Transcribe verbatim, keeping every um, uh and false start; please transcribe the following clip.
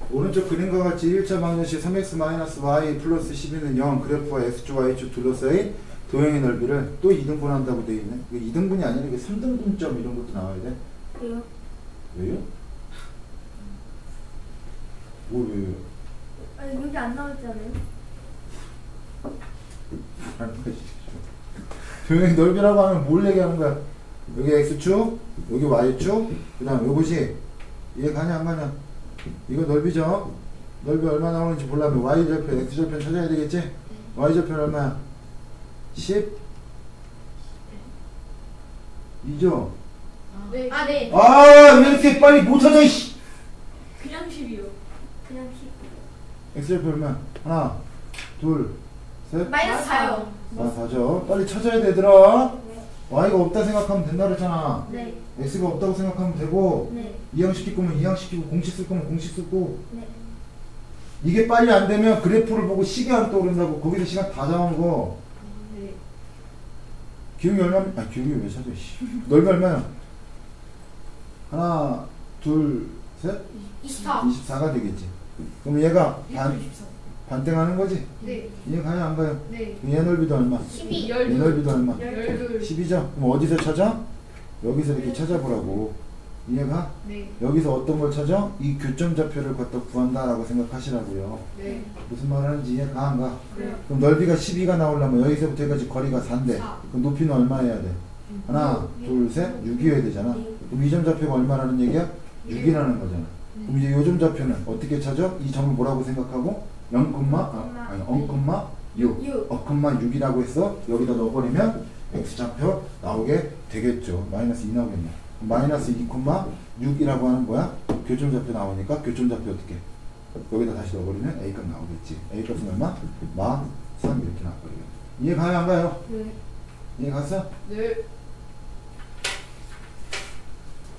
오른쪽 그림과 같이 일 차 방정식 삼 엑스 마이너스 와이 플러스 십이는 영 그래프와 x축 y축 둘러싸인 도형의 넓이를 또 이 등분 한다고 되어 있네. 이게 이 등분이 아니라 이게 삼 등분점 이런 것도 나와야 돼. 왜요? 왜요? 뭐 왜요? 아니 여기 안 나왔잖아요. 도형의 넓이라고 하면 뭘 얘기하는 거야? 여기 x축, 여기 y축, 그 다음 요것이 이해 가냐 안 가냐? 이거 넓이죠? 넓이 얼마 나오는지 보려면 y절편, x절편 찾아야 되겠지? y절편 얼마야? 십? 이죠? 네. 아 네. 아, 왜 이렇게 빨리 못 찾아, 이씨! 그냥 십이요. 그냥 십. x절편 얼마야? 하나, 둘, 셋? 마이너스 사요. 아, 사죠. 빨리 찾아야 되더라. y가 없다 생각하면 된다 그랬잖아. 네. x가 없다고 생각하면 되고, 네. 이항시킬 거면 이항시키고, 공식 쓸 거면 공식 쓰고. 네. 이게 빨리 안 되면 그래프를 보고 시계 안 떠오른다고. 거기서 시간 다 잡아먹어. 네. 기울기 얼마, 아, 기울기 왜 찾아, 씨. 넓이 얼마야? 하나, 둘, 셋? 이십사. 이십사가 되겠지. 그럼 얘가 반, 이십사. 반땡하는 거지? 네. 이해 가요, 안 가요? 네. 얘 넓이도 얼마? 십이. 얘 넓이도 얼마? 열둘. 십이죠? 그럼 어디서 찾아? 여기서 이렇게 찾아보라고. 이해가? 네. 여기서 어떤 걸 찾아? 이 교점 좌표를 갖다 구한다라고 생각하시라고요. 네. 무슨 말 하는지 이해가 안 가? 네. 그럼 넓이가 십이가 나오려면 여기서부터 여기까지 거리가 사인데 사. 그럼 높이는 얼마 해야 돼? 하나, 둘, 셋, 육이어야 되잖아. 그럼 이 점 좌표가 얼마라는 얘기야? 육이라는 거잖아. 그럼 이제 요 점 좌표는 어떻게 찾아? 이 점을 뭐라고 생각하고? 영, 아, 아니, 영, 육. 영, 육이라고 해서 여기다 넣어버리면 x좌표 나오게 되겠죠. 마이너스 이 나오겠네. 마이너스 이, 육이라고 하는 거야? 교점좌표 나오니까 교점좌표 어떻게? 여기다 다시 넣어버리면 a값 나오겠지. a값은 얼마? 마 삼 이렇게 나와버리겠네. 이해 가요 안 가요? 네. 이해 갔어? 네.